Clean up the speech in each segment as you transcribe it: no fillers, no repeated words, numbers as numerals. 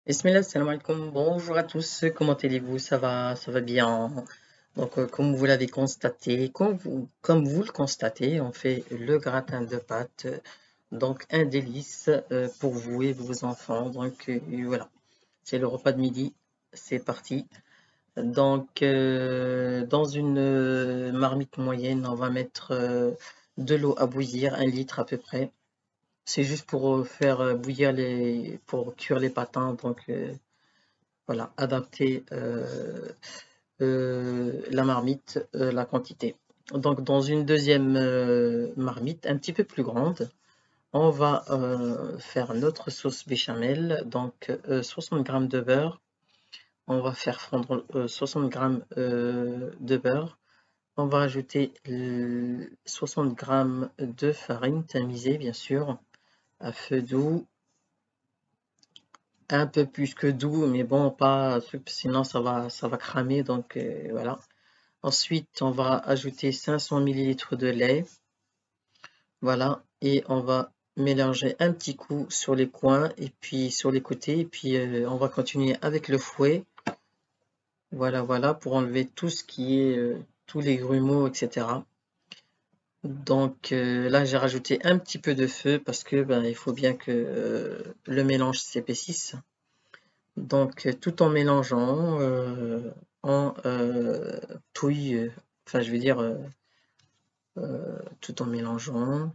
Bismillah, salam alaikum. Bonjour à tous, comment allez-vous? Ça va bien. Donc, comme vous l'avez constaté, comme vous le constatez, on fait le gratin de pâtes. Donc, un délice pour vous et vos enfants. Donc, voilà, c'est le repas de midi. C'est parti. Donc, dans une marmite moyenne, on va mettre de l'eau à bouillir, 1 litre à peu près. C'est juste pour faire bouillir pour cuire les pâtes, hein. Donc, voilà, adapter la marmite, la quantité. Donc, dans une deuxième marmite, un petit peu plus grande, on va faire notre sauce béchamel. Donc, 60 grammes de beurre. On va faire fondre 60 grammes de beurre. On va ajouter 60 grammes de farine tamisée, bien sûr, à feu doux. Un peu plus que doux, mais bon, pas, sinon ça va cramer. Donc, voilà. Ensuite, on va ajouter 500 millilitres de lait. Voilà. Et on va mélanger un petit coup sur les coins et puis sur les côtés. Et puis, on va continuer avec le fouet. Voilà, voilà, pour enlever tout ce qui est, tous les grumeaux, etc. Donc, là, j'ai rajouté un petit peu de feu parce que ben, il faut bien que le mélange s'épaississe. Donc, tout en mélangeant, en touille, enfin, je veux dire, tout en mélangeant.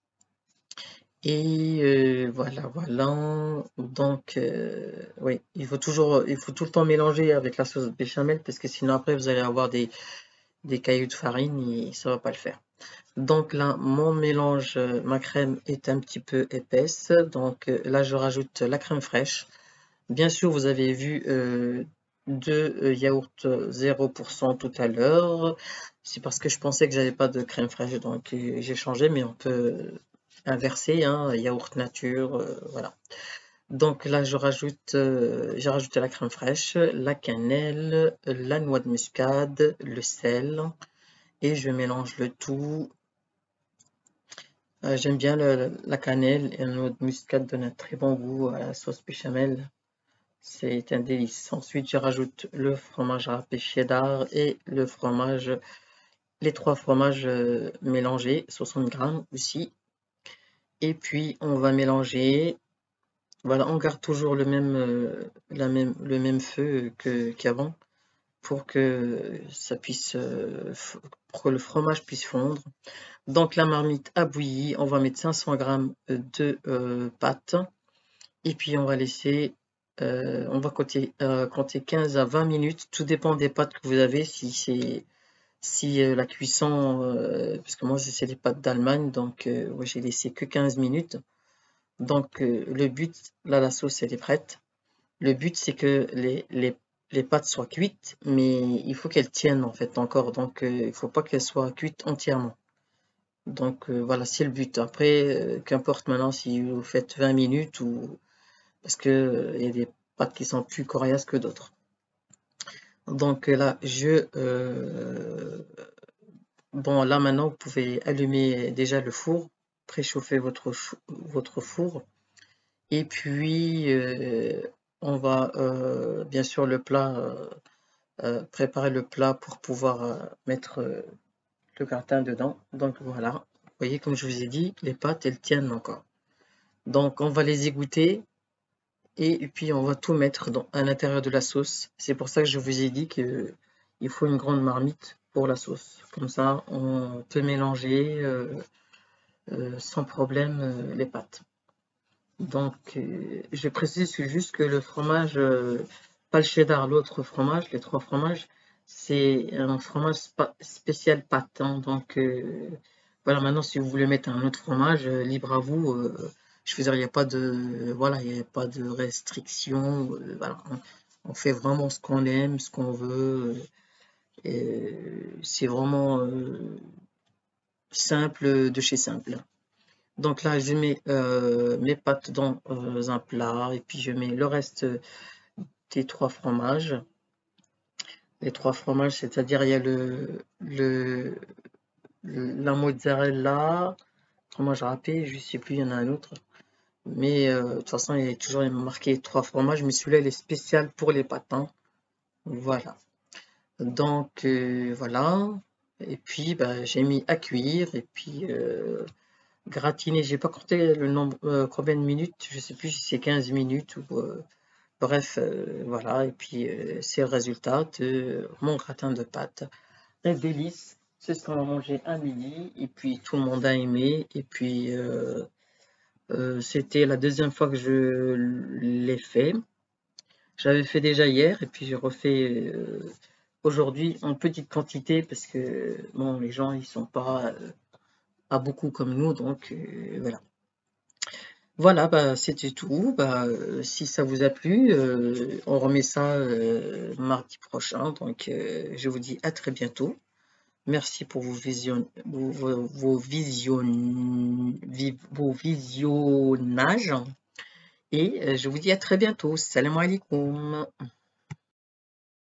Et voilà, voilà. Donc, oui, il faut tout le temps mélanger avec la sauce béchamel parce que sinon après vous allez avoir des cailloux de farine et ça va pas le faire. Donc là, mon mélange, ma crème est un petit peu épaisse. Donc là, je rajoute la crème fraîche. Bien sûr, vous avez vu deux yaourts 0% tout à l'heure. C'est parce que je pensais que j'avais pas de crème fraîche, donc j'ai changé, mais on peut inverser, hein, yaourt nature, voilà. Donc là, j'ai rajouté la crème fraîche, la cannelle, la noix de muscade, le sel, et je mélange le tout. J'aime bien la cannelle et la noix de muscade donne un très bon goût à la sauce béchamel. C'est un délice. Ensuite, je rajoute le fromage râpé cheddar et les trois fromages mélangés, 60 grammes aussi. Et puis, on va mélanger. Voilà, on garde toujours le même feu qu'avant pour que ça puisse, pour que le fromage puisse fondre. Donc, la marmite a bouilli. On va mettre 500 grammes de pâte. Et puis, on va compter 15 à 20 minutes. Tout dépend des pâtes que vous avez. Si la cuisson, parce que moi, c'est des pâtes d'Allemagne, donc ouais, j'ai laissé que 15 minutes. Donc, le but, là, la sauce, elle est prête. Le but, c'est que les pâtes soient cuites, mais il faut qu'elles tiennent, en fait, encore. Donc, il faut pas qu'elles soient cuites entièrement. Donc, voilà, c'est le but. Après, qu'importe maintenant si vous faites 20 minutes ou parce que il y a des pâtes qui sont plus coriaces que d'autres. Donc là, bon, là maintenant, vous pouvez allumer déjà le four, préchauffer votre four, et puis on va bien sûr préparer le plat pour pouvoir mettre le gratin dedans. Donc voilà, vous voyez, comme je vous ai dit, les pâtes, elles tiennent encore. Donc on va les égoutter. Et puis on va tout mettre à l'intérieur de la sauce. C'est pour ça que je vous ai dit que il faut une grande marmite pour la sauce. Comme ça, on peut mélanger sans problème les pâtes. Donc, je précise juste que le fromage, pas le cheddar, l'autre fromage, les trois fromages, c'est un fromage spécial pâte, hein. Donc, voilà, maintenant, si vous voulez mettre un autre fromage, libre à vous. Je veux dire, il n'y a pas de, voilà, il y a pas de restriction. Voilà, on fait vraiment ce qu'on aime, ce qu'on veut. C'est vraiment simple de chez simple. Donc là, je mets mes pâtes dans un plat et puis je mets le reste des trois fromages. Les trois fromages, c'est-à-dire il y a la mozzarella, fromage râpé, je sais plus, il y en a un autre. Mais de toute façon, il est toujours marqué 3 fromages, mais celui-là, il est spécial pour les pâtes, hein. Voilà. Donc voilà. Et puis bah, j'ai mis à cuire et puis gratiner. J'ai pas compté le nombre, combien de minutes. Je sais plus si c'est 15 minutes ou bref, voilà. Et puis c'est le résultat de mon gratin de pâtes. Un délice. C'est ce qu'on a mangé à midi et puis tout le monde a aimé. Et puis c'était la deuxième fois que je l'ai fait. J'avais fait déjà hier et puis j'ai refait aujourd'hui en petite quantité parce que bon, les gens ils sont pas beaucoup comme nous, donc voilà. Voilà, bah c'était tout. Bah, si ça vous a plu, on remet ça mardi prochain. Donc je vous dis à très bientôt. Merci pour vos visionnages et je vous dis à très bientôt. Salam alaikum.